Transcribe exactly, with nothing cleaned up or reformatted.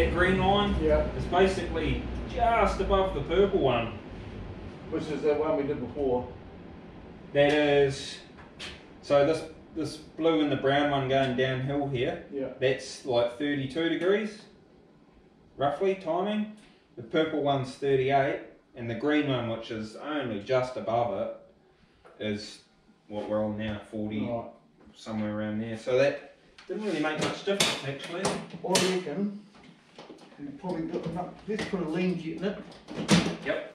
that green line yeah. is basically just above the purple one. Which is that one we did before. That is, so this this blue and the brown one going downhill here, yeah. that's like thirty-two degrees, roughly, timing. The purple one's thirty-eight, and the green one, which is only just above it, is what we're on now, forty, right. Somewhere around there. So that didn't really make much difference actually. I reckon we probably got enough. Let's put a lean jet in it. Yep.